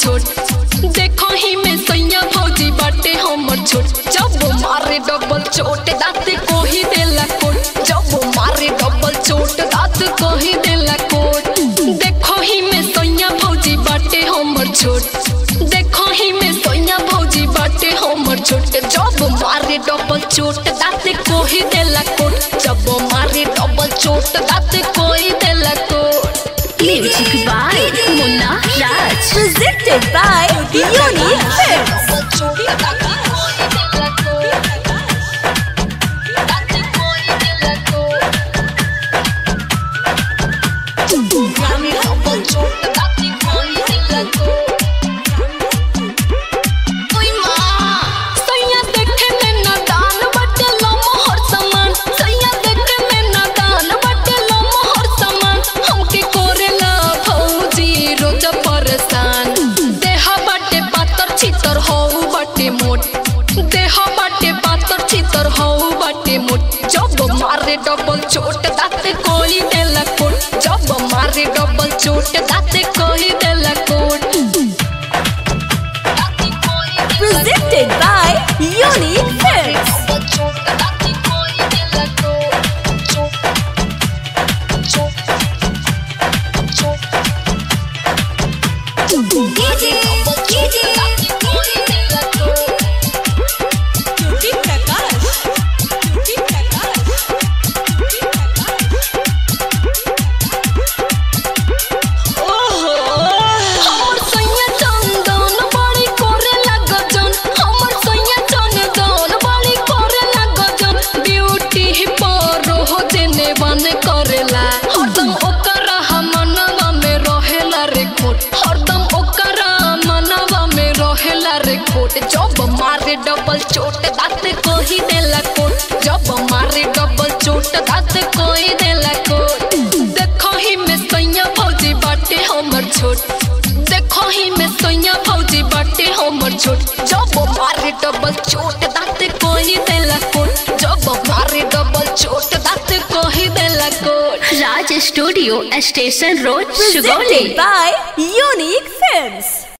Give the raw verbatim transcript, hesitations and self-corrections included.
छोट देखो ही में सैया भौजी बाटे हमर छोट जब मारे डबल चोट दांत को ही देला कोट जब मारे डबल चोट दांत को ही देला कोट देखो ही में सैया भौजी बाटे हमर छोट देखो ही में सैया भौजी बाटे हमर छोट जब मारे डबल चोट दांत को ही देला कोट जब मारे डबल चोट दांत को ही देला कोट। Music by Munna Raj, presented by Unique Films. जब मारे डबल चोट दांत कोई देला कोट जब मारे डबल चोट दांत कोई देला कोट। Presented by Unique Films. जब मारे डबल चोट दांत को ही देला कोट जब मारे डबल चोट दांत को ही देला कोट देखो ही में सैया भौजी बाटे हमर छोट देखो ही में सैया भौजी बाटे हमर छोट जब मारे डबल चोट दांत को ही देला कोट जब मारे डबल चोट दांत को ही देला कोट। Raj Studio, Station Road, Sugauli. Presented by Unique Films.